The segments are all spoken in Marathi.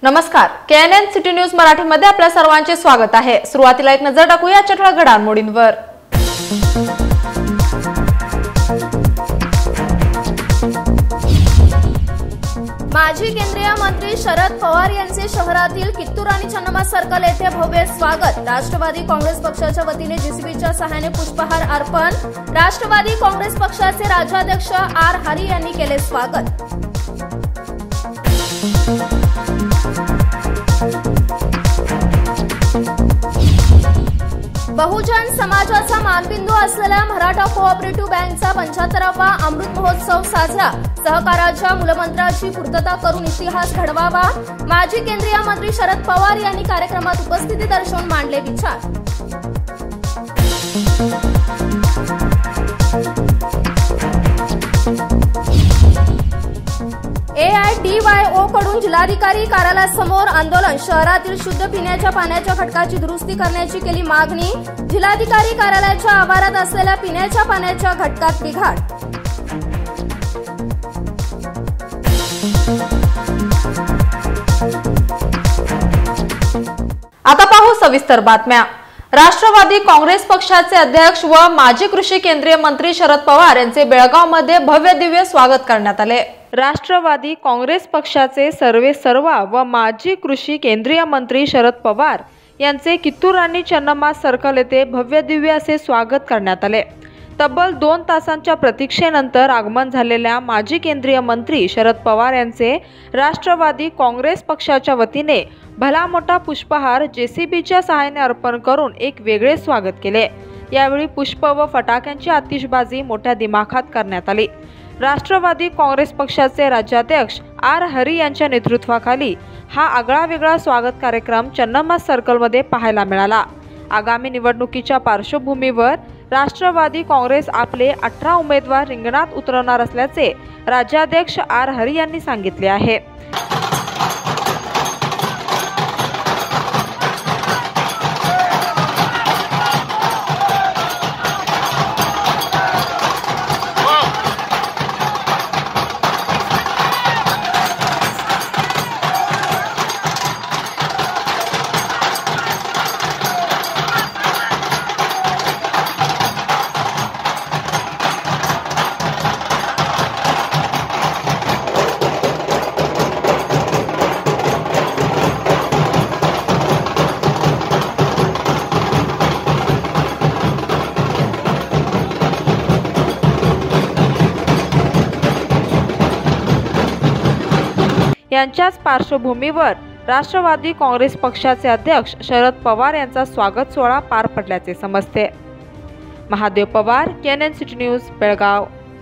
नमस्कार, KNN सिटी न्यूज मराठीमध्ये आपल्या सर्वांचे स्वागत आहे। सुरुवातीला एक नजर टाकूया ठळक घडामोडींवर। माजी केंद्रीय मंत्री शरद पवार यांचे शहरातील कित्तूर आणि चन्नम्मा सर्कल येथे भव्य स्वागत। राष्ट्रवादी काँग्रेस पक्षाच्या वतीने जेसीबीच्या सहाय्याने पुष्पहार अर्पण। राष्ट्रवादी काँग्रेस पक्षाचे राज्याध्यक्ष आर हरी यांनी केले स्वागत। बहुजन समाजाचा मानबिंदू असलेल्या मराठा कोऑपरेटिव्ह बँकचा 75वा अमृत महोत्सव साजरा। सहकाराच्या मूलमंत्राची पूर्तता करून इतिहास घडवावा। माजी केंद्रीय मंत्री शरद पवार यांनी कार्यक्रमात उपस्थिती दर्शवून मांडले विचार। AIDYO कडून जिल्हाधिकारी कार्यालयासमोर आंदोलन। शहरातील शुद्ध पिण्याच्या पाण्याच्या घटकाची दुरुस्ती करण्याची केली मागणी। जिल्हाधिकारी कार्यालयाच्या आवारात असलेल्या पिण्याच्या पाण्याच्या घटकात बिघाड। आता पाहू सविस्तर बातम्या। राष्ट्रवादी काँग्रेस पक्षाचे अध्यक्ष व माजी कृषी केंद्रीय मंत्री शरद पवार यांचे बेळगावमध्ये भव्य दिव्य स्वागत करण्यात आले। राष्ट्रवादी काँग्रेस पक्षाचे सर्वेसर्वा व माजी कृषी केंद्रीय मंत्री शरद पवार यांचे कित्तूर आणि चन्नम्मा सर्कल येथे भव्य दिव्य असे स्वागत करण्यात आले। तब्बल 2 तासांच्या प्रतीक्षेनंतर आगमन झालेल्या माजी केंद्रीय मंत्री शरद पवार यांचे राष्ट्रवादी काँग्रेस पक्षाच्या वतीने भला मोठा पुष्पहार जेसीबीच्या सहाय्याने अर्पण करून एक वेगळे स्वागत केले। यावेळी पुष्प व फटाक्यांची आतिषबाजी मोठ्या दिमाखात करण्यात आली। राष्ट्रवादी काँग्रेस पक्षाचे राज्याध्यक्ष आर हरी यांच्या नेतृत्वाखाली हा आगळावेगळा स्वागत कार्यक्रम चन्नम्मा सर्कलमध्ये पाहायला मिळाला। आगामी निवडणुकीच्या पार्श्वभूमीवर राष्ट्रवादी काँग्रेस आपले 18 उमेदवार रिंगणात उतरवणार असल्याचे राज्याध्यक्ष आर हरी यांनी सांगितले आहे। यांच्याच पार्श्वभूमीवर राष्ट्रवादी काँग्रेस पक्षाचे अध्यक्ष शरद पवार यांचा स्वागत सोहळा पार पडल्याचे समजते। Mahadev Pawar, KNN city news, Belgaum.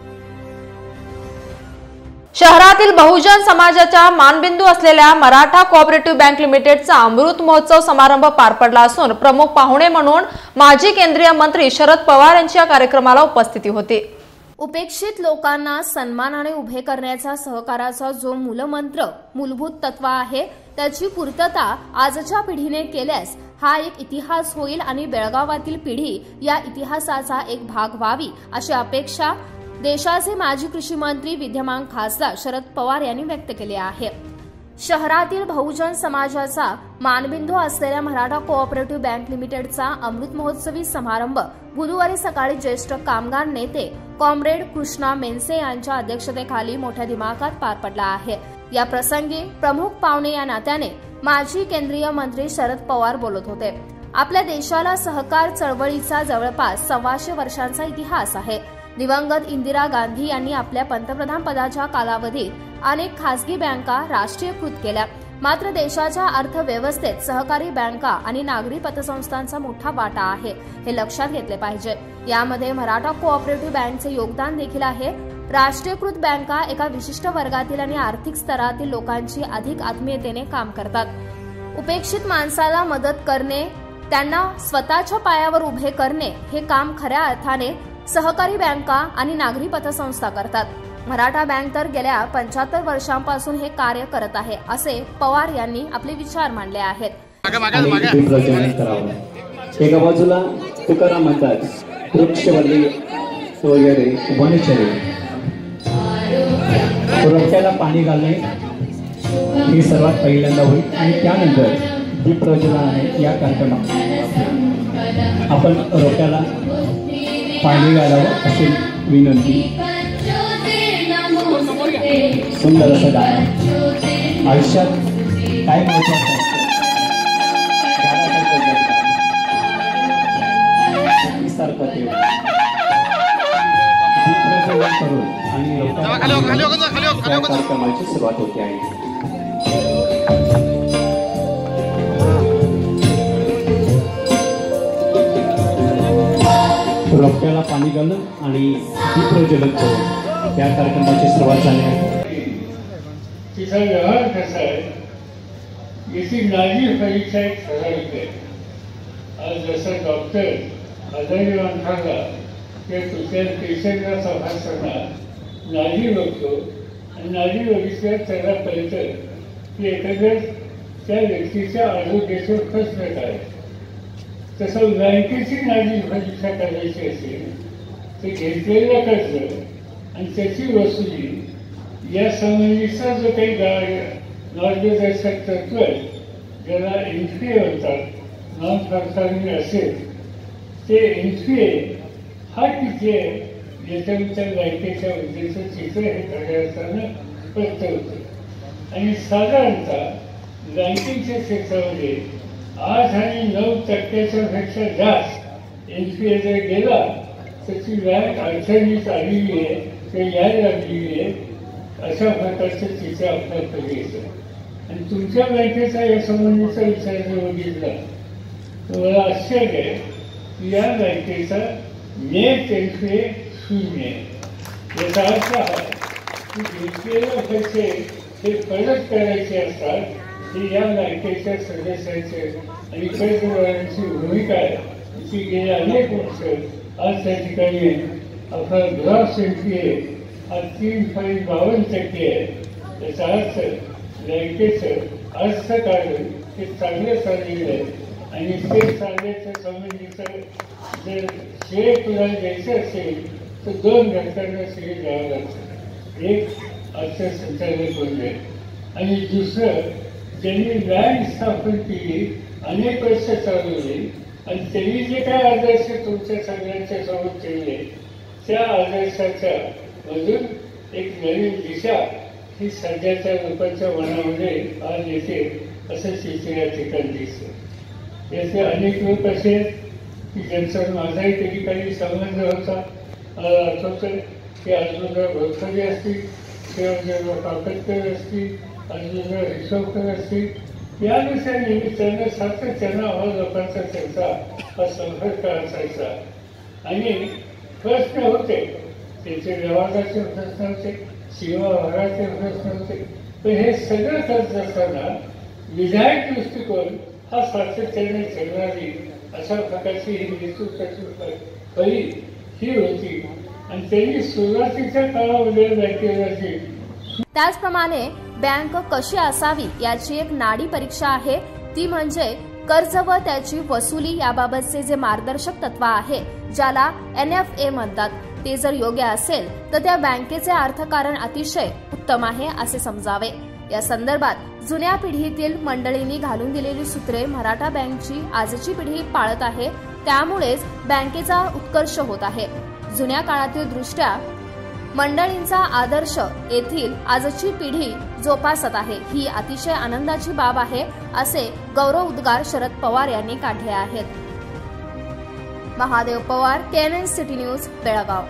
शहरातील बहुजन समाजाचा मानबिंदू असलेल्या मराठा कोऑपरेटिव्ह बँक लिमिटेडचा अमृत महोत्सव समारंभ पार पडला असून प्रमुख पाहुणे म्हणून माजी केंद्रीय मंत्री शरद पवार यांची या कार्यक्रमाला उपस्थिती होती। उपेक्षित लोकांना सन्मानाने उभे करण्याचा सहकाराचा जो मूलमंत्र मूलभूत तत्व आहे त्याची पूर्तता आजच्या पिढीने केल्यास हा एक इतिहास होईल आणि बेळगावातील पिढी या इतिहासाचा एक भाग व्हावी अशी अपेक्षा देशाचे माजी कृषी मंत्री विद्यमान खासदार शरद पवार यांनी व्यक्त केली आहे। शहरातील बहुजन समाजाचा मानबिंदू असलेल्या मराठा कोऑपरेटिव्ह बँक लिमिटेडचा अमृत महोत्सवी समारंभ बुधवारी सकाळी ज्येष्ठ कामगार नेते कॉम्रेड कृष्णा मेनसे यांच्या अध्यक्षतेखाली मोठ्या दिमाखात पार पडला आहे। या प्रसंगी प्रमुख पाहुणे या नात्याने माजी केंद्रीय मंत्री शरद पवार बोलत होते। आपल्या देशाला सहकार चळवळीचा जवळपास 125 वर्षांचा इतिहास आहे। दिवंगत इंदिरा गांधी यांनी आपल्या पंतप्रधान पदाच्या कालावधीत अनेक खासगी बँका राष्ट्रीयकृत केल्या। मात्र देशाच्या अर्थव्यवस्थेत सहकारी बँका आणि नागरी पतसंस्थांचा मोठा वाटा आहे, हे लक्षात घेतले पाहिजे। यामध्ये मराठा कोऑपरेटिव्ह बँकचे योगदान देखील आहे। राष्ट्रीयकृत बँका एका विशिष्ट वर्गातील आणि आर्थिक स्तरातील लोकांची अधिक आत्मीयतेने काम करतात। उपेक्षित माणसाला मदत करणे, त्यांना स्वतःच्या पायावर उभे करणे हे काम खऱ्या अर्थाने सहकारी बँका आणि नागरी पतसंस्था करतात। मराठा बँक तर गेल्या 75 वर्षांपासून हे कार्य करत आहे, असे पवार यांनी आपले विचार मांडले आहेत। एका बाजूला तुकाराम म्हणतात, वृक्षवल्ली वगैरे वनचरे, रस्त्याला पाणी घालणे, हे सर्वात पहिल्यांदा होईल आणि त्यानंतर दीप प्रज्वलनाने या कार्यक्रमात आपण रोट्याला पाणी घालावं अशी विनंती. सुंदर असं गाणं आयुष्यात काय महत्वाचं सारखं ते करून आणि कार्यक्रमाची सुरुवात होते आहे. रोट्याला पाणी घालून आणि दीप प्रज्वलन करून या कार्यक्रमाची सुरुवात झाली आहे. तिचा व्यवहार कसा आहे याची नाजी परीक्षा एक ठराविक आहे. आज जसं डॉक्टर आजारी माणसाला किंवा तुझ्या पेशंटला तपासताना नाजी बघतो आणि नाजी बघितल्यावर त्याला कळतं की एखाद्या त्या व्यक्तीच्या आरोग्याचा प्रश्न काय. तसं बँकेची नाजी परीक्षा करायची असेल तर घेतलेलं कर्ज आणि त्याची वसुली या संबंधीचा जो काही मार्गदर्शक तत्व आहे ज्याला एनपीए म्हणतात नॉन परफॉर्मिंग असेल ते एनपीए हा किती आहे याच्यानुसार बँकेच्या उद्देशाचं चित्र हे खऱ्या अर्थानं स्पष्ट होतं. आणि साधारणतः बँकिंगच्या क्षेत्रामध्ये 8 आणि 9% पेक्षा जास्त एनपीए जर गेला तर ती बँक अडचणीत आलेली आहे किंवा यायला लागलेली आहे अशा प्रकारचं चित्र आपल्याकडे येतं. आणि तुमच्या बँकेचा या संबंधीचा विचार जर बघितला तर मला आश्चर्य आहे की या बँकेचा नेट एनपीए 0 आहे. याचा अर्थ हा की घेतलेले पैसे हे परत करायचे असतात ही या बँकेच्या सदस्यांचे आणि कर्जदारांची भूमिका आहे. ती गेली अनेक वर्ष आज त्या ठिकाणी आपला ग्रॉस एनपीए हा 3.52% आहे. याचा अर्थ बँकेचं अर्थकारण हे चांगलं चाललेलं आहे आणि ते चालण्याच्या संबंधीचं जर श्रेय तुला द्यायचं असेल तर 2 घटकांना श्रेय द्यावं लागतं. एक अर्थसंचालक बनले आणि दुसरं ज्यांनी बँक स्थापन केली अनेक वर्ष चालवली आणि त्यांनी जे काय आदर्श तुमच्या सगळ्यांच्या सोबत ठेवले त्या आदर्शाच्या मधून एक नवीन दिशा ही सध्याच्या लोकांच्या मनामध्ये आज येते असं चित्र या ठिकाणी दिसतं. याचे अनेक लोक असे की ज्यांचा माझाही कधी काही संबंध होता. मला आठवतं की आजूबाजूला भोसले असतील किंवा काकतकर असतील आजूबाजूला रिसोडकर असतील यानुसार निमित्तानं सातत्यानं आम्हा लोकांचा त्यांचा हा संपर्क असायचा आणि प्रश्न होते त्यांचे व्यवहाराचे प्रश्न होते सेवा व्यवहाराचे प्रश्न होते. पण हे सगळं करत असताना विधायक दृष्टिकोन हा सातत्याने जगणारी अशा प्रकारची ही नेतृत्वाची पहिली ही होती आणि त्यांनी सुरुवातीच्या काळामध्ये बँकेवरची. त्याचप्रमाणे बँक कशी असावी याची एक नाडी परीक्षा आहे ती म्हणजे कर्ज व त्याची वसुली याबाबतचे जे मार्गदर्शक तत्व आहे ज्याला NFA म्हणतात ते जर योग्य असेल तर त्या बँकेचे अर्थकारण अतिशय उत्तम आहे असे समजावे. या संदर्भात जुन्या पिढीतील मंडळींनी घालून दिलेली सूत्रे मराठा बँकची आजची पिढी पाळत आहे त्यामुळेच बँकेचा उत्कर्ष होत आहे. जुन्या काळातील दृष्ट्या मंडळींचा आदर्श येथील आजची पिढी जोपासत आहे ही अतिशय आनंदाची बाब आहे असे गौरव उद्गार शरद पवार यांनी काढले आहेत. Mahadev Pawar, KNN city news, Belgaum.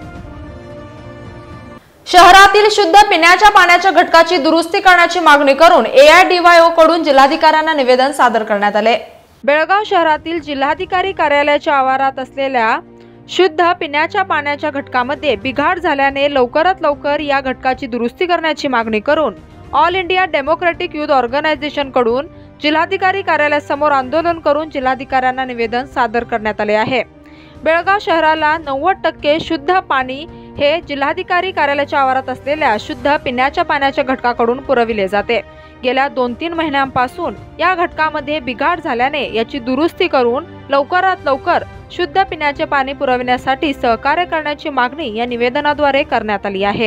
शहरातील शुद्ध पिण्याच्या पाण्याच्या घटकाची दुरुस्ती करण्याची मागणी करून AIDYO कडून जिल्हाधिकाऱ्यांना निवेदन सादर करण्यात आले. बेळगाव शहरातील जिल्हाधिकारी कार्यालयाच्या आवारात असलेल्या शुद्ध पिण्याच्या पाण्याच्या घटकामध्ये बिघाड झाल्याने लवकरात लवकर या घटकाची दुरुस्ती करण्याची मागणी करून all India democratic youth organisation कडून जिल्हाधिकारी कार्यालयासमोर आंदोलन करून जिल्हाधिकाऱ्यांना निवेदन सादर करण्यात आले आहे. बेळगाव शहराला 90% शुद्ध पाणी हे जिल्हाधिकारी कार्यालयाच्या आवारात असलेल्या शुद्ध पिण्याच्या पाण्याच्या घटकाकडून पुरविले जाते. गेल्या 2-3 महिन्यांपासून या घटकामध्ये बिघाड झाल्याने याची दुरुस्ती करून लवकरात लवकर शुद्ध पिण्याचे पाणी पुरविण्यासाठी सहकार्य करण्याची मागणी या निवेदनाद्वारे करण्यात आली आहे.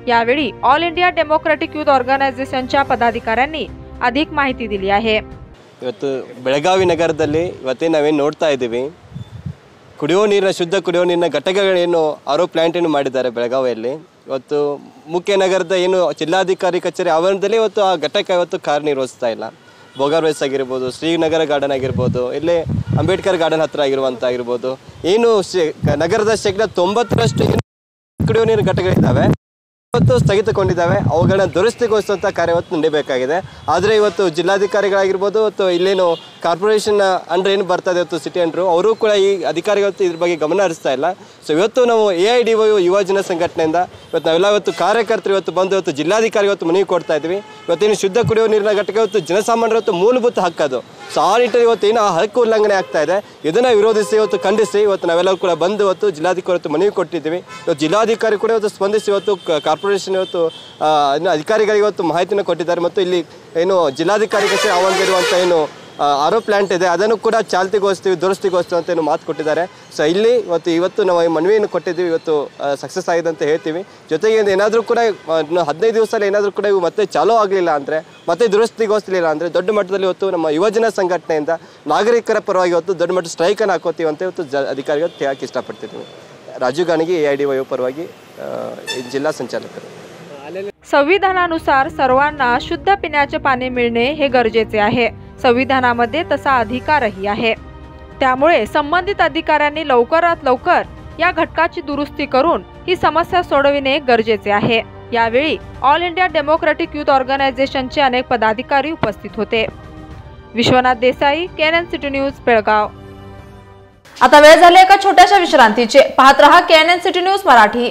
यावेळी ऑल इंडिया डेमोक्रेटिक यूथ ऑर्गनायझेशनच्या पदाधिकाऱ्यांनी अधिक माहिती दिली आहे. ಇವತ್ತು ಬೆಳಗಾವಿ ನಗರದಲ್ಲಿ ಇವತ್ತೇ ನಾವೇನು ನೋಡ್ತಾ ಇದ್ದೀವಿ, ಶುದ್ಧ ಕುಡಿಯುವ ನೀರಿನ ಘಟಕಗಳೇನು RO ಪ್ಲಾಂಟ್ ಏನು ಮಾಡಿದ್ದಾರೆ ಬೆಳಗಾವಿಯಲ್ಲಿ. ಇವತ್ತು ಮುಖ್ಯ ನಗರದ ಏನು ಜಿಲ್ಲಾಧಿಕಾರಿ ಕಚೇರಿ ಆವರಣದಲ್ಲಿ ಇವತ್ತು ಆ ಘಟಕ ಇವತ್ತು ಕಾರ್ಯನಿರ್ವಹಿಸ್ತಾ ಇಲ್ಲ. ಬೋಗರ್ವೇಸ್ ಆಗಿರ್ಬೋದು, ಶ್ರೀನಗರ ಗಾರ್ಡನ್ ಆಗಿರ್ಬೋದು, ಇಲ್ಲೇ ಅಂಬೇಡ್ಕರ್ ಗಾರ್ಡನ್ ಹತ್ರ ಆಗಿರ್ಬೋದು, ಏನು ನಗರದ ಶೇಕಡ 90% ಕುಡಿಯುವ ನೀರಿನ ಘಟಕಗಳಿದ್ದಾವೆ ಇವತ್ತು ಸ್ಥಗಿತಗೊಂಡಿದ್ದಾವೆ. ಅವುಗಳನ್ನ ದುರಸ್ತಿಗೊಳಿಸುವಂಥ ಕಾರ್ಯ ಇವತ್ತು ನಡೀಬೇಕಾಗಿದೆ. ಆದರೆ ಇವತ್ತು ಜಿಲ್ಲಾಧಿಕಾರಿಗಳಾಗಿರ್ಬೋದು, ಇವತ್ತು ಇಲ್ಲೇನು ಕಾರ್ಪೊರೇಷನ್ ಅಂಡರ್ ಏನು ಬರ್ತದೆ ಇವತ್ತು ಸಿಟಿ ಅಂಡರು, ಅವರು ಕೂಡ ಈ ಅಧಿಕಾರಿಗಳು ಇದ್ರ ಬಗ್ಗೆ ಗಮನ ಹರಿಸ್ತಾ ಇಲ್ಲ. ಸೊ ಇವತ್ತು ನಾವು AIDYU ಯುವ ಜನ ಸಂಘಟನೆಯಿಂದ ಇವತ್ತು ನಾವೆಲ್ಲ ಇವತ್ತು ಕಾರ್ಯಕರ್ತರು ಇವತ್ತು ಬಂದು ಇವತ್ತು ಜಿಲ್ಲಾಧಿಕಾರಿ ಇವತ್ತು ಮನವಿ ಕೊಡ್ತಾ ಇದ್ವಿ. ಇವತ್ತೇನು ಶುದ್ಧ ಕುಡಿಯುವ ನೀರಿನ ಘಟಕ ಇವತ್ತು ಜನಸಾಮಾನ್ಯರ ಇವತ್ತು ಮೂಲಭೂತ ಹಕ್ಕದು. ಸೊ ಆ ನಿಟ್ಟಿನಲ್ಲಿ ಇವತ್ತು ಏನು ಹಕ್ಕು ಉಲ್ಲಂಘನೆ ಆಗ್ತಾ ಇದೆ, ಇದನ್ನು ವಿರೋಧಿಸಿ ಇವತ್ತು ಖಂಡಿಸಿ ಇವತ್ತು ನಾವೆಲ್ಲರೂ ಕೂಡ ಬಂದು ಇವತ್ತು ಜಿಲ್ಲಾಧಿಕಾರಿ ಇವತ್ತು ಮನವಿ ಕೊಟ್ಟಿದ್ದೀವಿ. ಇವತ್ತು ಜಿಲ್ಲಾಧಿಕಾರಿ ಕೂಡ ಇವತ್ತು ಸ್ಪಂದಿಸಿ ಇವತ್ತು ಕಾರ್ಪೊರೇಷನ್ ಇವತ್ತು ಅಧಿಕಾರಿಗಳಿಗೆ ಇವತ್ತು ಮಾಹಿತಿನ ಕೊಟ್ಟಿದ್ದಾರೆ. ಮತ್ತು ಇಲ್ಲಿ ಏನು ಜಿಲ್ಲಾಧಿಕಾರಿ ಕಚೇರಿ ಆವರಣದಲ್ಲಿರುವಂಥ ಏನು RO ಪ್ಲಾಂಟ್ ಇದೆ ಅದನ್ನು ಕೂಡ ಚಾಲ್ತಿಗೊಳಿಸ್ತೀವಿ, ದುರಸ್ತಿಗೊಳಿಸ್ತೀವಿ ಅಂತ ಏನು ಮಾತು ಕೊಟ್ಟಿದ್ದಾರೆ. ಸೊ ಇಲ್ಲಿ ಇವತ್ತು ನಾವು ಮನವಿಯನ್ನು ಕೊಟ್ಟಿದ್ದೀವಿ, ಇವತ್ತು ಸಕ್ಸಸ್ ಆಗಿದೆ ಅಂತ ಹೇಳ್ತೀವಿ. ಜೊತೆಗೆ ಏನಾದರೂ ಕೂಡ 15 ದಿವಸದಲ್ಲಿ ಏನಾದರೂ ಕೂಡ ಇವು ಮತ್ತೆ ಚಾಲೂ ಆಗಲಿಲ್ಲ ಅಂದರೆ, ಮತ್ತೆ ದುರಸ್ತಿಗೊಳಿಸಲಿಲ್ಲ ಅಂದರೆ ದೊಡ್ಡ ಮಟ್ಟದಲ್ಲಿ ಇವತ್ತು ನಮ್ಮ ಯುವಜನ ಸಂಘಟನೆಯಿಂದ ನಾಗರಿಕರ ಪರವಾಗಿ ಇವತ್ತು ದೊಡ್ಡ ಮಟ್ಟದ ಸ್ಟ್ರೈಕನ್ನು ಹಾಕೋತೀವಿ ಅಂತ ಇವತ್ತು ಅಧಿಕಾರಿಗಳು ಹೇಳಕ್ಕೆ ಇಷ್ಟಪಡ್ತಿದ್ದೀವಿ. ರಾಜೀವ್ ಗಾಣಿಗೆ AIDYU परवागी जिल्हा संचालक. संविधानानुसार सर्वांना शुद्ध पिण्याचे पाणी मिळणे हे गरजेचे आहे. संविधानामध्ये तसा अधिकारही आहे. त्यामुळे संबंधित अधिकाऱ्यांनी लवकरात लवकर या घटकाची दुरुस्ती करून ही समस्या सोडविणे गरजेचे आहे. यावेळी ऑल इंडिया डेमोक्रेटिक यूथ ऑर्गनायझेशनचे अनेक पदाधिकारी उपस्थित होते. Vishwanath Desai, KNN city news, Belgaum. आता वेळ झाली एका छोट्याशा विश्रांतीची. पाहत रहा KNN city news Marathi.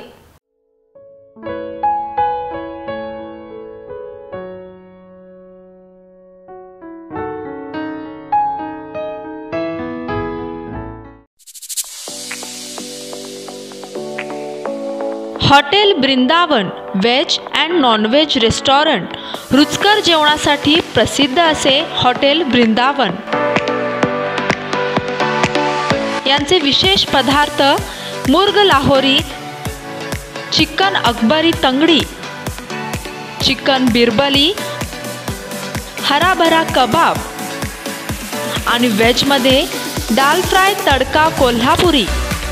Hotel Vrindavan veg and nonveg restaurant. रुचकर जेवणासाठी प्रसिद्ध असे हॉटेल वृंदावन. यांचे विशेष पदार्थ मुर्ग लाहोरी, चिकन अकबरी तंगडी, चिकन बिरबली, हराभरा कबाब आणि व्हेजमध्ये दाल फ्राय तडका कोल्हापुरी,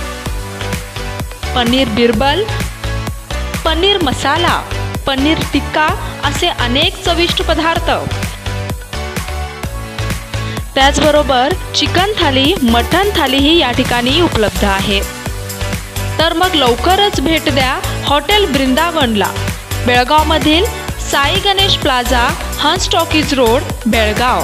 पनीर बिरबल, पनीर मसाला, पनीर टिक्का असे अनेक चविष्ट पदार्थ. त्याचबरोबर चिकन थाली, मटन थालीही या ठिकाणी उपलब्ध आहे. तर मग लवकरच भेट द्या हॉटेल वृंदावनला. बेळगावमधील Sai Ganesh plaza, Hans talkies road, Belgaum.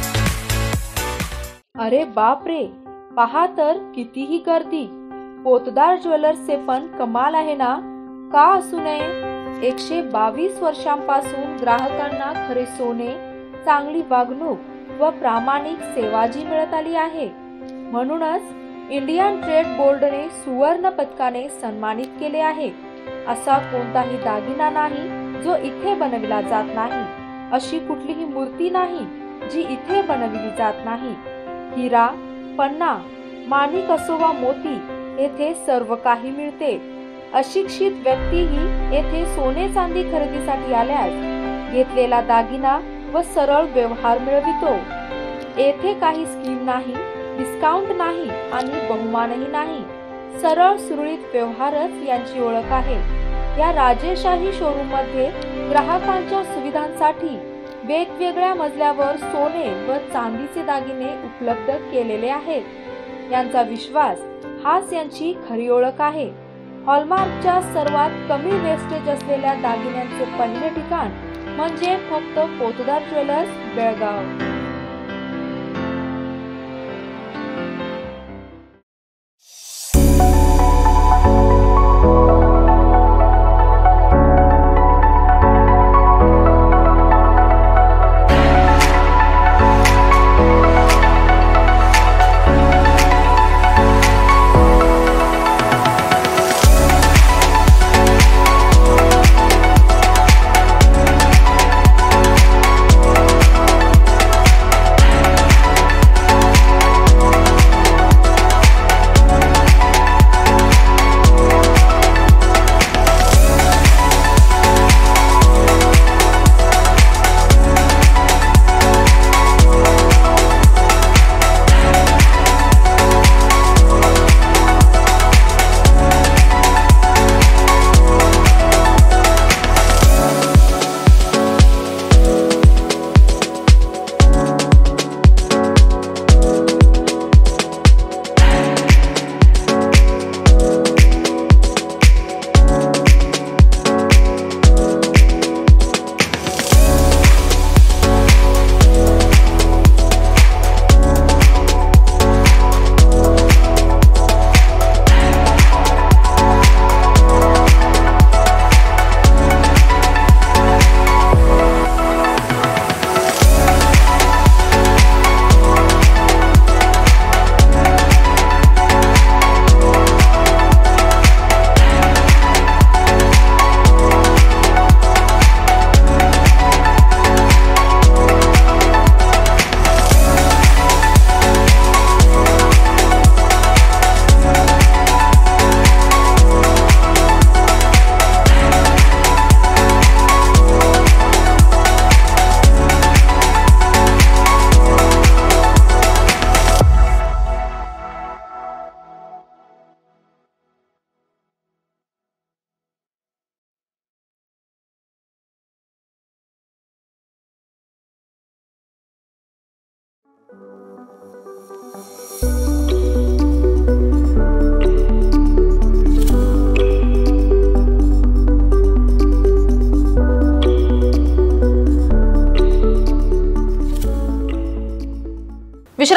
अरे बाप रे, पहा तर कितीही गर्दी. पोतदार ज्वेलर्सचे पण कमाल आहे ना. का असू नये. 122 वर्षांपासून ग्राहकांना खरे सोने, चांगली वागणूक व प्रामाणिक सेवा जी मिळत आली आहे. म्हणूनच इंडियन ट्रेड बोर्डने सुवर्ण पदकाने सन्मानित केले आहे. असा कोणताही दागिना नाही जो इथे बनविला जात नाही. अशी कुठलीही मूर्ती नाही जी इथे बनविली जात नाही. हिरा, पन्ना, माणिक असो वा मोती, येथे सर्व काही मिळते. अशिक्षित व्यक्तीही येथे सोने चांदी खरेदीसाठी आल्यास घेतलेला दागिना व सरळ व्यवहार मिळवितो. येथे काही स्कीम नाही, डिस्काउंट नाही आणि बहुमानही नाही. सरळ सुरळीत व्यवहारच यांची ओळख आहे. या राजेशाही शोरूम मध्ये ग्राहकांच्या सुविधांसाठी वेगवेगळ्या मजल्यावर सोने व चांदीचे दागिने उपलब्ध केलेले आहेत. यांचा विश्वास हाच यांची खरी ओळख आहे. हॉलमार्कच्या सर्वात कमी वेस्टेज असलेल्या दागिन्यांचे पहिले ठिकाण म्हणजे फक्त पोतदार ज्वेलर्स, बेळगाव.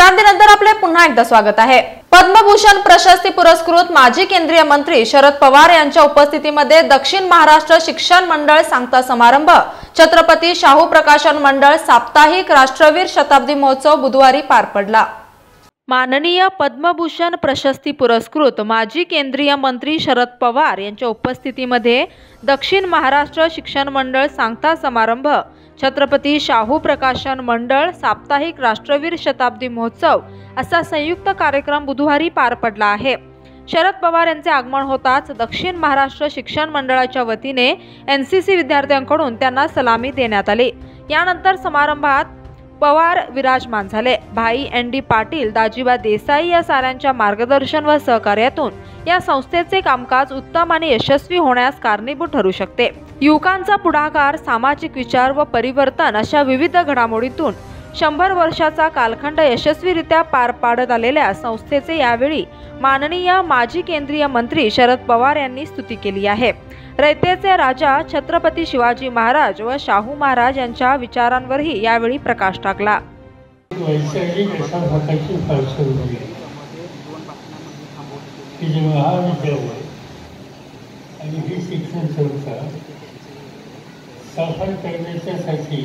विश्रांतीनंतर आपले पुन्हा एकदा स्वागत आहे। पद्मभूषण प्रशस्ती पुरस्कृत माजी केंद्रीय मंत्री शरद पवार यांच्या उपस्थितीमध्ये दक्षिण महाराष्ट्र शिक्षण मंडळ सांगता समारंभ, छत्रपती शाहू प्रकाशन मंडळ साप्ताहिक राष्ट्रवीर शताब्दी महोत्सव बुधवारी पार पडला। माननीय पद्मभूषण प्रशस्ती पुरस्कृत माजी केंद्रीय मंत्री शरद पवार यांच्या उपस्थितीमध्ये दक्षिण महाराष्ट्र शिक्षण मंडळ सांगता समारंभ, छत्रपती शाहू प्रकाशन मंडळ साप्ताहिक राष्ट्रवीर शताब्दी महोत्सव असा संयुक्त कार्यक्रम बुधवारी पार पडला आहे। शरद पवार यांचे आगमन होताच दक्षिण महाराष्ट्र शिक्षण मंडळाच्या वतीने एनसीसी विद्यार्थ्यांकडून त्यांना सलामी देण्यात आली। यानंतर समारंभात पवार विराजमान झाले। भाई एन डी पाटील, दाजीबा देसाई या साऱ्यांच्या मार्गदर्शन व सहकार्यातून या संस्थेचे कामकाज उत्तम आणि यशस्वी होण्यास कारणीभूत ठरू शकते। युवकांचा पुढाकार, सामाजिक विचार व परिवर्तन अशा विविध घडामोडीतून 100 वर्षाचा कालखंड यशस्वीरित्या पार पाडत आलेल्या संस्थेचे यावेळी माननीय माजी केंद्रीय मंत्री शरद पवार यांनी स्तुती केली आहे। रयतेचे राजा छत्रपती शिवाजी महाराज व शाहू महाराज यांच्या विचारांवरही यावेळी प्रकाश टाकला। वैचारिक अशा प्रकारची पार्श्वभूमी की जे महाविद्यालय आणि ही शिक्षण संस्था स्थापन करण्याच्यासाठी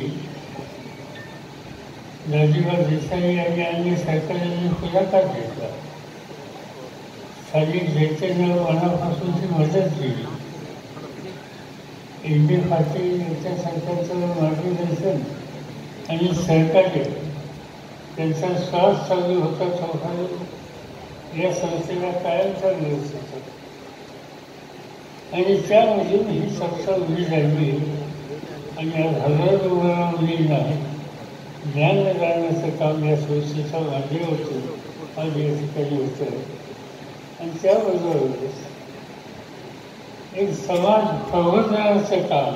दाजीबा देसाई आणि अन्य सरकारांनी पुढाकार घेतला। स्थानिक जनतेनं मनापासूनची मदत केली। एन डी पाटील यांच्या सरकारचं मार्गदर्शन आणि सहकार्य त्यांचा श्वास चालू होता चौकाने या संस्थेला कायमचा मिळत होता आणि त्यामधून ही संस्था उभी झाली आणि आज हजारो मुलींना ज्ञान देण्याचं काम या संस्थेच्या माध्यमातून आज या ठिकाणी होतं आणि त्याबरोबरच एक समाज प्रबोधनाचं काम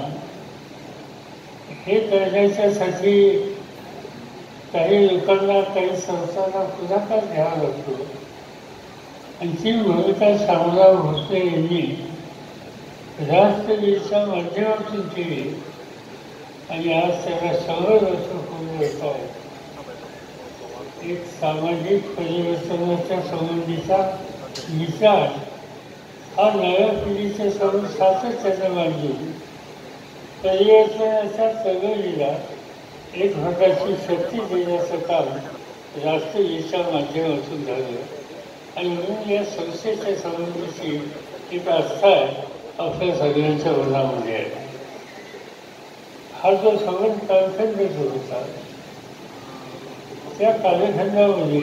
हे करण्याच्यासाठी काही लोकांना, काही संस्थांना पुढाकार घ्यावा लागतो आणि ती भूमिका शामराव भोसले यांनी राष्ट्रगीताच्या माध्यमातून केली आणि आज त्याला 100 वर्ष पूर्ण होत आहेत। एक सामाजिक परिवर्तनाच्या संबंधीचा विचार हा नव्या पिढीच्या समोर सातत्यानं मांडून परिवर्तनाच्या चळवळीला एक प्रकारची शक्ती देण्याचं काम राष्ट्रगीताच्या माध्यमातून झालं आणि म्हणून या संस्थेच्या संबंधीची एक आस्था आपल्या सगळ्यांच्या मनामध्ये आहे। हा जो संबंध कालखंड जो होता त्या कालखंडामध्ये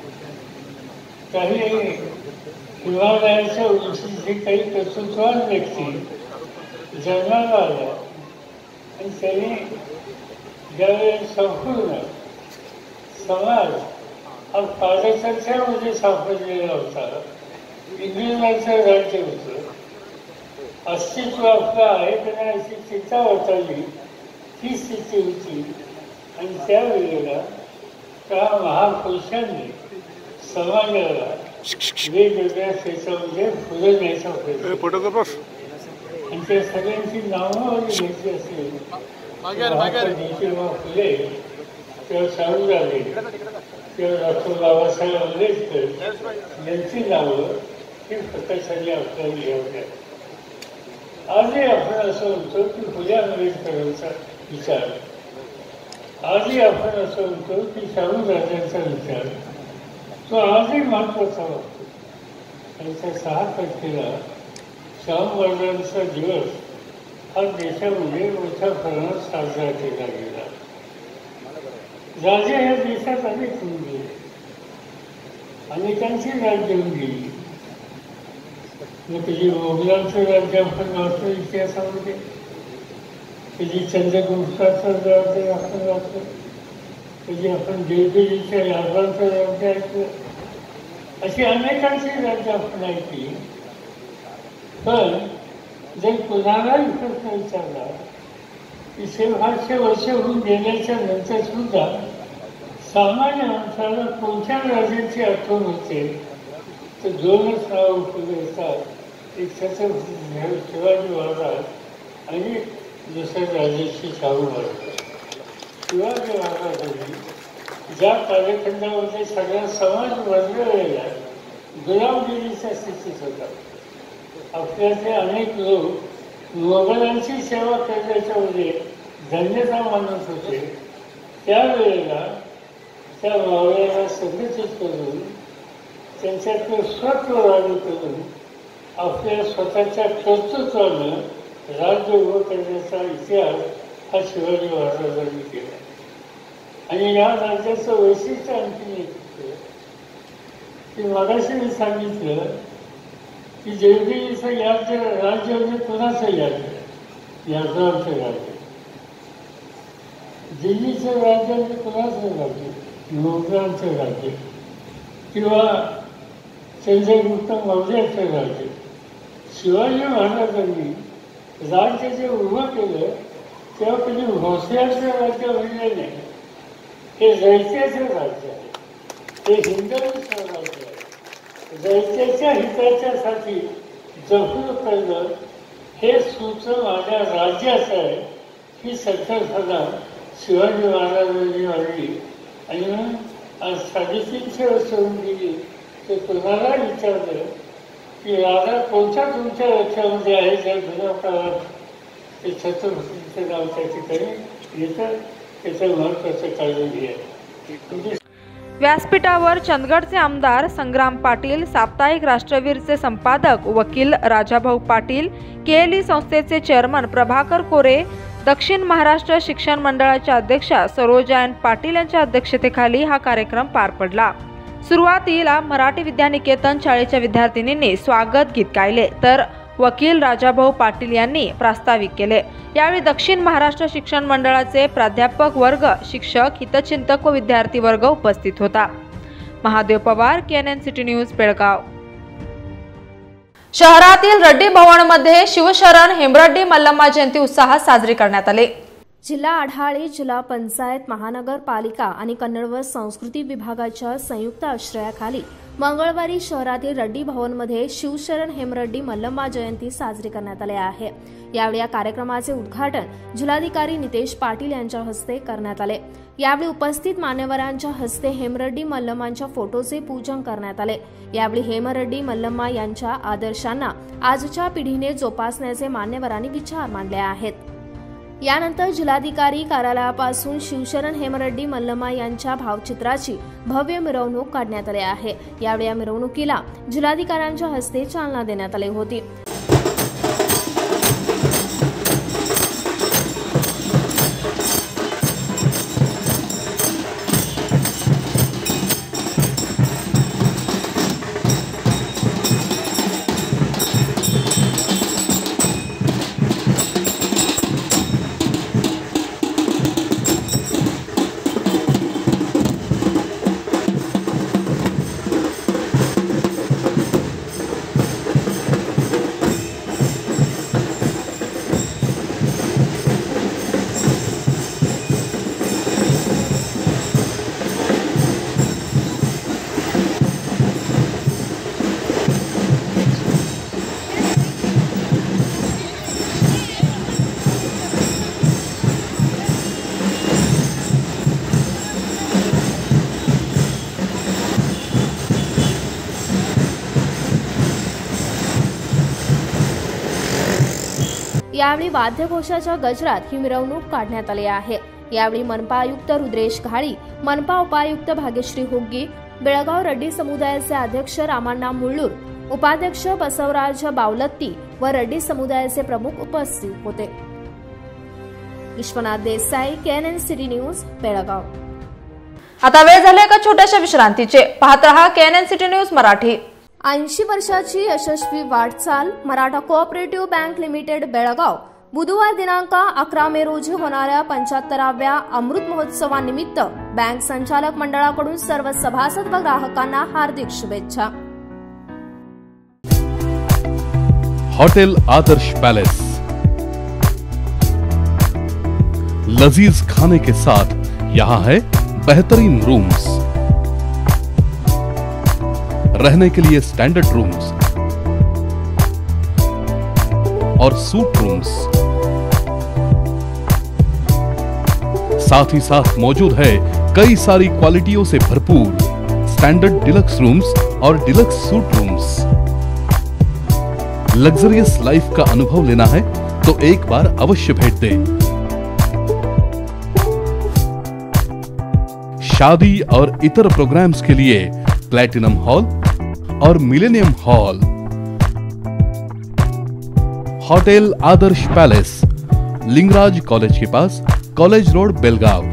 काही हिमालयाच्या उंचीचे काही कर्तृत्ववान व्यक्ती जन्माला आल्या आणि त्यांनी ज्यावेळी संपूर्ण समाज हा पारचर्चामध्ये सापडलेला होता, इंग्रजांचं राज्य होतं, अस्तित्व आपलं आहे की नाही अशी चिंता वाटावी ही स्थिती होती आणि त्यावेळेला त्या महापुरुषांनी समाजाला वेगवेगळ्या क्षेत्रामध्ये पुढे न्यायचा प्रयत्न आणि त्या सगळ्यांची नावं घ्यायची असेल ज्योतिबा फुले किंवा शाहूराजे किंवा डॉक्टर बाबासाहेब आंबेडकर यांची नावं ही प्रकाशाने आपल्याला घ्यावी। आजही आपण असं म्हणतो की फुले आंबेडकरांचा विचार, आजही आपण असं म्हणतो की शाहूराजांचा विचार तो आजही महत्त्वाचा वाटतो। त्यांच्या 6 तारखेला शाहू महाराजांचा दिवस हा देशामध्ये मोठ्या प्रमाणात साजरा केला गेला। राजे या देशात अनेक होऊन गेले, अनेकांची राज्य होऊन गेली। मग कधी मोगलांचं राज्य आपण वाचतो इतिहासामध्ये, कधी चंद्रगुप्ताचं राज्य आपण वाचतो, कधी आपण देवगिरीच्या राजांचं राज्य ऐकलं, अशी अनेकांची राज्य आपण ऐकली। पण जर कुणालाही प्रश्न विचारला की 150 वर्ष होऊन गेल्याच्या नंतर सुद्धा सामान्य माणसाला कोणत्या राजांची आठवण होते तर 2च नावं उपयोगी येतात, एक छत्रपती शिवाजी महाराज आणि दुसऱ्या राजाची शाहू महाराज। शिवाजी महाराजांनी ज्या कालखंडामध्ये सगळा समाज वंजळलेला गुलामगिरीच्या स्थितीत होता. आपल्यातले अनेक लोक मोगलांची सेवा करण्याच्यामध्ये धन्यता मानत होते. त्यावेळेला त्या मावळ्याला संघटित करून त्यांच्यातलं स्वत्व लागू करून आपल्या स्वतःच्या कर्तृत्वानं राज्य उभं करण्याचा इतिहास हा शिवाजी महाराजांनी केला. आणि या राज्याचं वैशिष्ट्य आणखी एक होतं की मगाशी मी सांगितलं की देवगिरीचं राज्य म्हणजे कुणाचं राज्य? यादवांचं राज्य. दिल्लीचं राज्य म्हणजे कुणाचं राज्य? मोगलांचं राज्य किंवा चंद्रगुप्त मौर्याचं राज्य. शिवाजी महाराजांनी राज्य जे उभं केलं तेव्हा कधी भोसल्याचं राज्य म्हणजे नाही. हे रयतेचं राज्य आहे, हे हिंदवी स्वराज्य आहे. रयतेच्या हिताच्यासाठी जपून करणं हे सूत्र माझ्या राज्याचं आहे ही संकल्पना शिवाजी महाराजांनी आणली. आणि म्हणून आज 350 वर्ष होऊन गेली तर कोणाला विचारलं की राजा कोणत्या तुमच्या लक्षामध्ये आहे ज्या जुन्या काळात ते छत्रपतींचं नाव त्या ठिकाणी येतं, त्याचं महत्त्वाचं काळजी घ्या. व्यासपीठावर चंदगडचे आमदार संग्राम पाटील, साप्ताहिक राष्ट्रवीरचे संपादक वकील राजाभाऊ पाटील, केएलई संस्थेचे चेअरमन प्रभाकर कोरे, दक्षिण महाराष्ट्र शिक्षण मंडळाच्या अध्यक्षा सरोजायन पाटील यांच्या अध्यक्षतेखाली हा कार्यक्रम पार पडला. सुरुवातीला मराठी विद्यानिकेतन शाळेच्या विद्यार्थिनींनी स्वागत गीत गायले तर वकील राजाभाऊ पाटील यांनी प्रास्ताविक केले. यावेळी दक्षिण महाराष्ट्र शिक्षण मंडळाचे प्राध्यापक वर्ग, शिक्षक, हितचिंतक व विद्यार्थी वर्ग उपस्थित होता. Mahadev Pawar, KNN city news, Belgaum. शहरातील रेड्डी भवनमध्ये शिवशरण हेमरेड्डी मल्लम्मा जयंती उत्साहात साजरी करण्यात आली. जिल्हा आढाळी, जिल्हा पंचायत, महानगरपालिका आणि कन्नड व संस्कृती विभागाच्या संयुक्त आश्रयाखाली मंगळवारी शहरातील रेड्डी भवनमध्ये शिवशरण हेमरेड्डी मल्लम्मा जयंती साजरी करण्यात आली आहे. यावेळी या कार्यक्रमाचे उद्घाटन जिल्हाधिकारी नितेश पाटील यांच्या हस्ते करण्यात आले. यावेळी उपस्थित मान्यवरांच्या हस्ते हेमरेड्डी मल्लम्मांच्या फोटोचे पूजन करण्यात आले. यावेळी हेमरेड्डी मल्लम्मा यांच्या आदर्शांना आजच्या पिढीने जोपासण्याचे मान्यवरांनी विचार मांडले आहेत. यानंतर जिल्हाधिकारी कार्यालयापासून शिवशरण हेमरेड्डी मल्लम्मा यांच्या भावचित्राची भव्य मिरवणूक काढण्यात आली आहे. यावेळी या मिरवणुकीला जिल्हाधिकाऱ्यांच्या हस्ते चालना देण्यात आली होती. यावेळी वाद्यघोषाच्या गजरात ही मिरवणूक काढण्यात आली आहे. यावेळी मनपा आयुक्त रुद्रेश घाळी, मनपा उपायुक्त भाग्यश्री हुग्गी, बेळगाव रेड्डी समुदायाचे अध्यक्ष रामांना मुळ्ळूर, उपाध्यक्ष बसवराज बावलत्ती व रेड्डी समुदायाचे प्रमुख उपस्थित होते. Vishwanath Desai, KNN city news, Belgaum. आता वेळ झाली एका छोट्याशा विश्रांतीचे. पाहत रहा केएनएन सिटी न्यूज मराठी. 80 वर्षाची यशस्वी वाटचाल Maratha cooperative bank limited Belgaum बुधवार दिनांक 11 मे रोजी होणाऱ्या 75व्या अमृत महोत्सवानिमित्त बँक संचालक मंडळाकडून सर्व सभासद व ग्राहकांना हार्दिक शुभेच्छा. होटल आदर्श पैलेस, लजीज खाने के साथ यहाँ है बेहतरीन रूम्स, रहने के लिए स्टैंडर्ड रूम्स और सूट रूम्स, साथ ही साथ मौजूद है कई सारी क्वालिटियों से भरपूर स्टैंडर्ड डिलक्स रूम्स और deluxe suite rooms. Luxurious life का अनुभव लेना है तो एक बार अवश्य भेंट दें। शादी और इतर प्रोग्राम्स के लिए प्लैटिनम हॉल और millennium hall, hotel Adarsh palace, Lingaraj college के पास, college road, Belgaum.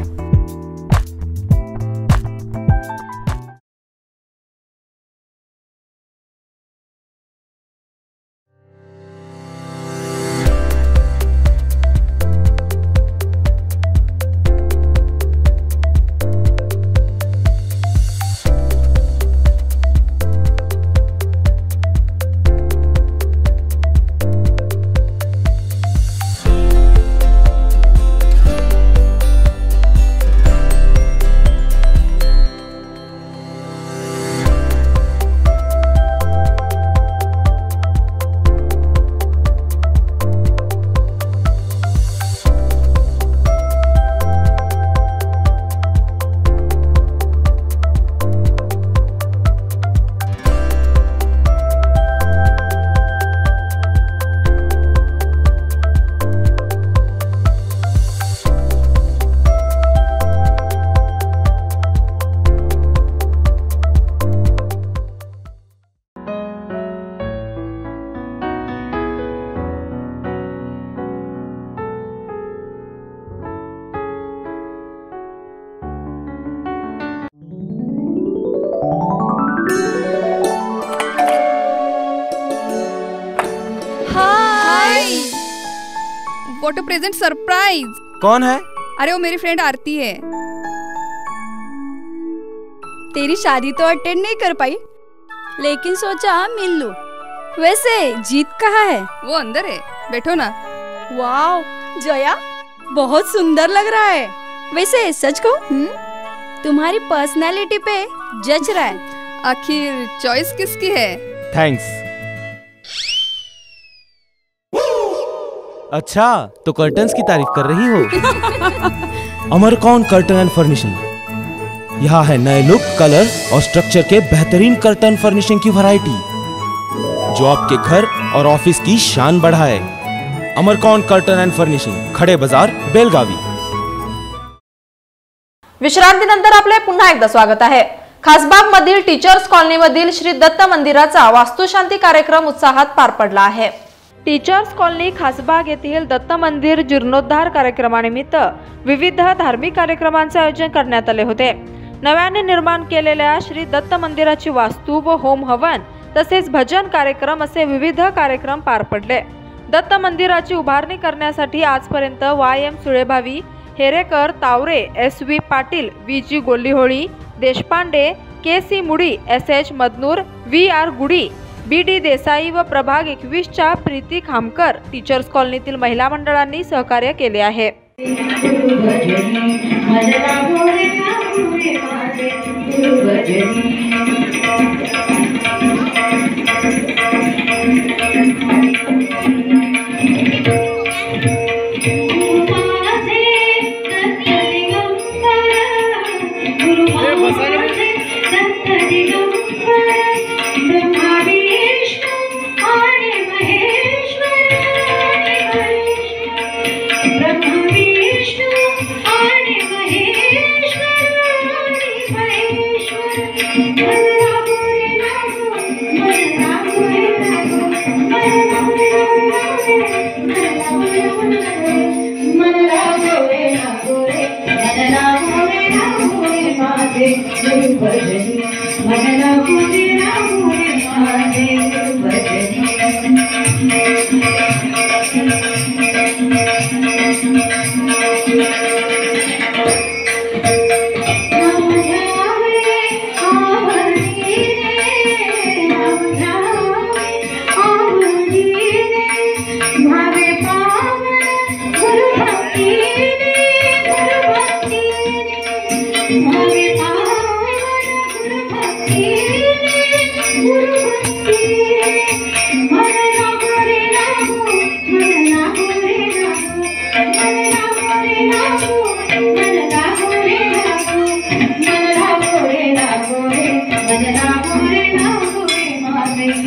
What a present surprise. कौन है? अरे वो मेरी फ्रेंड आरती है। तेरी शादी तो अटेंड नहीं कर पाई, लेकिन सोचा मिल लूं। वैसे जीत कहाँ है? वो अंदर है, बैठो ना। वाओ जया, बहुत सुंदर लग रहा है। वैसे सच कहूं, तुम्हारी पर्सनालिटी पे जज रहा है। आखिर चॉइस किसकी है? थैंक्स। अच्छा, तो कर्टन्स की तारीफ कर रही हो? अमरकौन कर्टन एंड फर्निशिंग। यहाँ है नए लुक, कलर और स्ट्रक्चर के बेहतरीन कर्टन फर्निशिंग की वैरायटी, जो आपके घर और ऑफिस की शान बढ़ाए। अमरकौन कर्टन एंड फर्निशिंग, खडे बाजार, बेलगावी। विश्रांतीनंतर आपले पुन्हा एकदा स्वागत आहे। खासबाग मधील टीचर्स कॉलनी मधील श्री दत्त मंदिराचा वास्तुशांती कार्यक्रम उत्साहात पार पडला आहे। टीचर्स कॉलनी खासबाग येथील दत्त मंदिर जीर्णोद्धार कार्यक्रमानिमित्त विविध धार्मिक कार्यक्रमांचे आयोजन करण्यात आले होते। नव्याने निर्माण केलेल्या श्री दत्त मंदिराची वास्तू व होम हवन तसेच भजन कार्यक्रम असे विविध कार्यक्रम पार पडले। दत्त मंदिराची उभारणी करण्यासाठी आजपर्यंत YM सुळेभावी, Herekar, Taware, SV Patil, VG गोल्लीहोळी, Deshpande, KC मुडी, SH मदनूर, VR गुडी, BD देसाई व प्रभाग 21च्या प्रीती खामकर टीचर्स कॉलनीतील महिला मंडळांनी सहकार्य केले आहे। Thank you.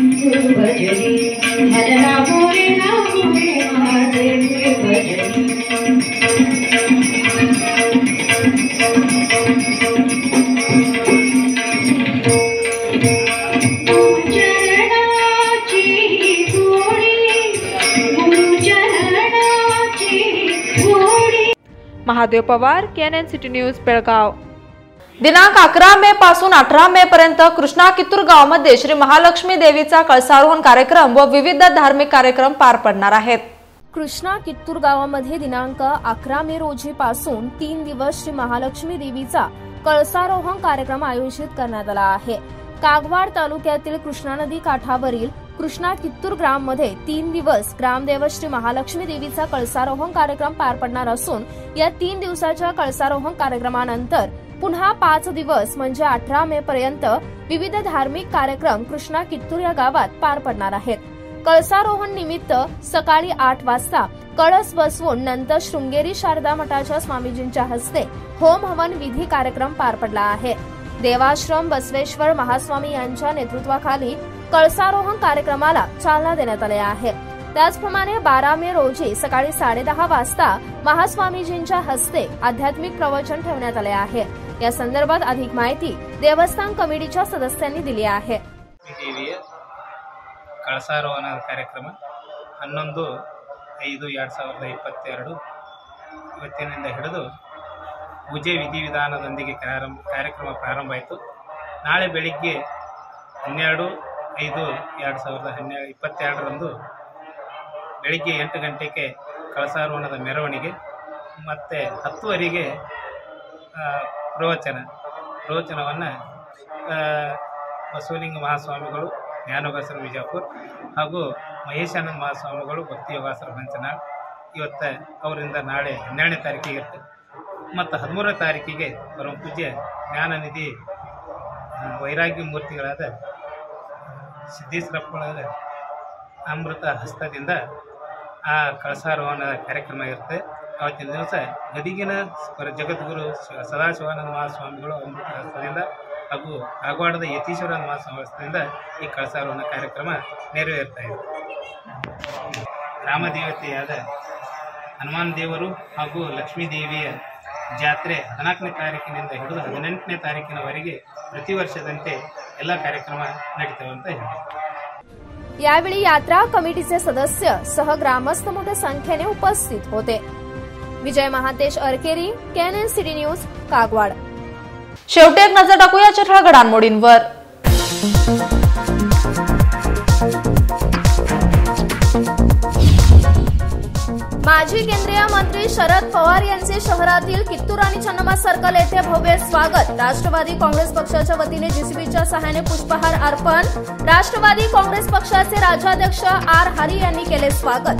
Mahadev Pawar, KNN city news, Belgaum. दिनांक 11 मे पासून 18 मे पर्यंत कृष्णा कित्तूर गावामध्ये श्री महालक्ष्मी देवीचा कळसारोहण कार्यक्रम व विविध धार्मिक कार्यक्रम पार पडणार आहेत। कृष्णा कित्तूर गावामध्ये दिनांक 11 मे रोजी पासून 3 दिवस श्री महालक्ष्मी देवीचा कळसारोहण कार्यक्रम आयोजित करण्यात आला आहे। कागवाड तालुक्यातील कृष्णा नदी काठावरील कृष्णा कित्तूर ग्राममध्ये 3 दिवस ग्रामदेव श्री महालक्ष्मी देवीचा कळसारोहण कार्यक्रम पार पडणार असून या 3 दिवसाच्या कळसारोहण कार्यक्रमानंतर पुन्हा 5 दिवस म्हणजे 18 मे पर्यंत विविध धार्मिक कार्यक्रम कृष्णा कित्तूर या गावात पार पडणार आहेत। कळसारोहण निमित्त सकाळी 8 वाजता कळस बसवून नंतर शृंगेरी शारदा मठाच्या स्वामीजींच्या हस्ते होम हवन विधी कार्यक्रम पार पडला आहे। देवाश्रम बसवेश्वर महास्वामी यांच्या नेतृत्वाखाली कळसारोहण कार्यक्रमाला चालना देण्यात आली आहे। त्याचप्रमाणे 12 मे रोजी सकाळी 10:30 वाजता महास्वामीजींच्या हस्ते आध्यात्मिक प्रवचन ठेवण्यात आले आहे। या संदर्भात अधिक माहिती देवस्थान कमिटीच्या सदस्यांनी दिली आहे। ಕಳಸಾರೋಹಣ ಕಾರ್ಯಕ್ರಮ 11/5/2022 ಇವತ್ತಿನಿಂದ ಹಿಡಿದು ಪೂಜೆ ವಿಧಿವಿಧಾನದೊಂದಿಗೆ ಕಾರ್ಯಕ್ರಮ ಪ್ರಾರಂಭ ಆಯಿತು। ನಾಳೆ ಬೆಳಿಗ್ಗೆ 12/5/2022 ಬೆಳಿಗ್ಗೆ 8 ಗಂಟೆಗೆ ಕಳಸಾರೋಹಣದ ಮೆರವಣಿಗೆ ಮತ್ತು 10 ಪ್ರವಚನವನ್ನು ಬಸವಲಿಂಗ ಮಹಾಸ್ವಾಮಿಗಳು ಜ್ಞಾನೋಗಾಸರ ವಿಜಯಪುರ ಹಾಗೂ ಮಹೇಶಾನಂದ ಮಹಾಸ್ವಾಮಿಗಳು ಭಕ್ತಿ ಯೋಗಾಸರ ಹಂಚನಾಳ್ ಇವತ್ತು ಅವರಿಂದ ನಾಳೆ 12ನೇ ತಾರೀಕಿಗೆ ಇರ್ತದೆ ಮತ್ತು 13ನೇ ತಾರೀಕಿಗೆ ಪರಮ ಪೂಜ್ಯ ಜ್ಞಾನನಿಧಿ ವೈರಾಗ್ಯ ಮೂರ್ತಿಗಳಾದ ಸಿದ್ದೇಶ್ವರಪ್ಪಳ ಅಮೃತ ಹಸ್ತದಿಂದ ಆ ಕಳಸಾರೋಹಣ ಕಾರ್ಯಕ್ರಮ ಇರುತ್ತೆ। ಅವತ್ತಿನ ದಿವಸ ಗದಿಗಿನ ಜಗದ್ಗುರು ಸದಾಶಿವಾನಂದ ಮಹಾಸ್ವಾಮಿಗಳು ಅಮೃತ ಹಸ್ತದಿಂದ ಹಾಗೂ ಕಾಗವಾಡದ ಯತೀಶ್ವರ ಮಹಾಸ್ವಾಮಿಯಿಂದ ಈ ಕಳಸಾರೋಹಣ ಕಾರ್ಯಕ್ರಮ ನೆರವೇರ್ತಾ ಇದೆ। ಗ್ರಾಮದೇವತೆಯಾದ ಹನುಮಾನ್ ದೇವರು ಹಾಗೂ ಲಕ್ಷ್ಮೀ ದೇವಿಯ ಜಾತ್ರೆ 14ನೇ ತಾರೀಕಿನಿಂದ ಹಿಡಿದು 18ನೇ ತಾರೀಕಿನವರೆಗೆ ಪ್ರತಿ ವರ್ಷದಂತೆ ಎಲ್ಲ ಕಾರ್ಯಕ್ರಮ ನಡೀತವೆ ಅಂತ ಹೇಳ್ತಾರೆ। यावेळी यात्रा कमिटीचे सदस्य सह ग्रामस्थ मोठ्या संख्येने उपस्थित होते। Vijay Mahatesh Arkeri, KNN city news, Kagwad. शेवटी एक नजर टाकूया ठळक घडामोडींवर। माजी केंद्रीय मंत्री शरद पवार यांचे शहरातील कित्तूर आणि चन्नम्मा सर्कल येथे भव्य स्वागत। राष्ट्रवादी काँग्रेस पक्षाच्या वतीने जेसीबीच्या सहाय्याने पुष्पहार अर्पण। राष्ट्रवादी काँग्रेस पक्षाचे राज्याध्यक्ष आर हरी यांनी केले स्वागत।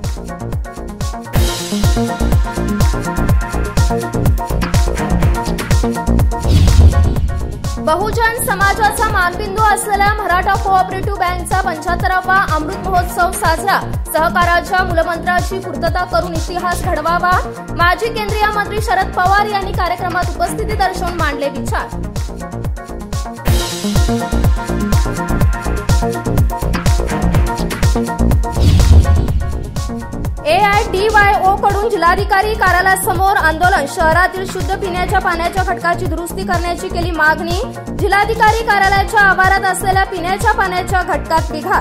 बहुजन समाजाचा मानबिंदू असलेल्या मराठा कोऑपरेटिव्ह बँकचा 75वा अमृत महोत्सव साजरा। सहकाराच्या मूलमंत्राची पूर्तता करून इतिहास घडवावा। माजी केंद्रीय मंत्री शरद पवार यांनी कार्यक्रमात उपस्थिती दर्शवून मांडले विचार। AIDYO कडून जिल्हाधिकारी कार्यालयासमोर आंदोलन। शहरातील शुद्ध पिण्याच्या पाण्याच्या घटकाची दुरुस्ती करण्याची केली मागणी। जिल्हाधिकारी कार्यालयाच्या आवारात असलेल्या पिण्याच्या पाण्याच्या घटकात बिघाड।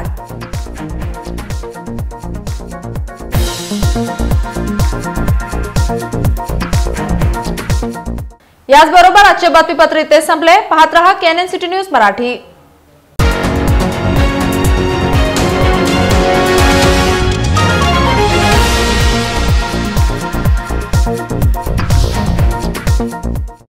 याचबरोबर आजचे बातमीपत्र इथे संपले। पाहत रहा केएनएन सिटी न्यूज मराठी।